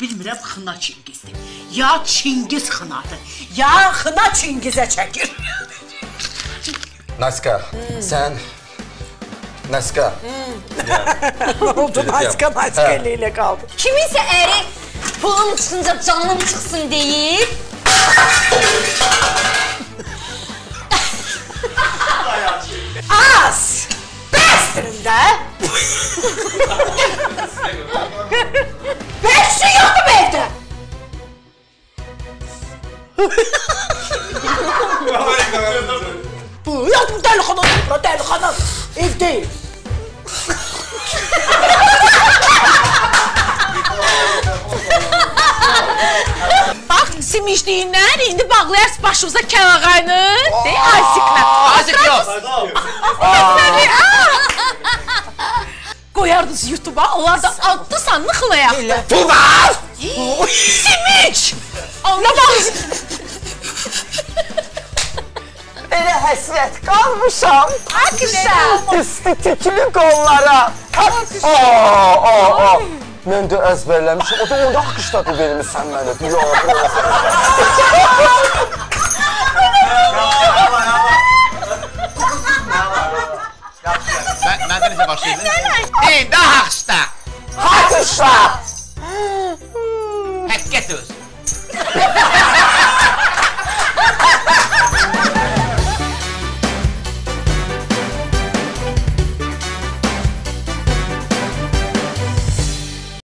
bilmirəm Xına Çingizdir. Ya Çingiz Xınadır, ya Xına Çingizə çəkir. Naska, sən... Naska. Oldu, Naska ilə qaldı. Kiminsə əri pulum çıxınca canım çıxsın deyir. Az! Bəsdirin də! Beş şey yoxdur bu evdə! Bu, bu dəlixana, ev deyil. Bax, simişliyindən indi bağlayarız başımıza kəlağayını. Deyil, Aysiklə. Aysik yox. Qoyardınız YouTube'a, onlar da adlı sanlı Xınaya. Fulbaz! Simiç! Ona bax! Elə həsrət qalmışam. Hakikaten. Üstü tükülü qollara. Mən də əzbərləmişim. O da onda axışladı vermişsən mənə.